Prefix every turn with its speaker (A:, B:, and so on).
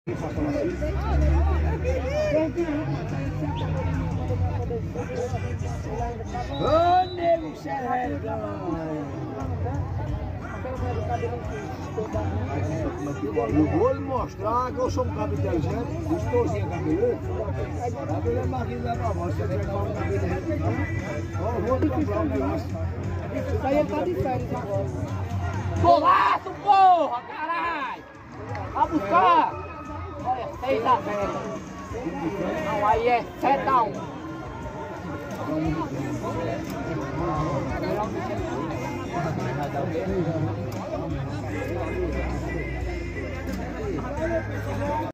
A: Ô, nego xerecão! Eu vou lhe mostrar que eu sou um cara inteligente, estorzinho a cabeleira. A cabeleira Marquinhos da Nova, você vai falar um cabeleiro. Ó, vou lhe comprar um negócio.
B: Isso aí ele tá de férias agora.
C: Golaço, porra, caralho! Vai buscar! Olha, 6-0. Não, aí é 7-1.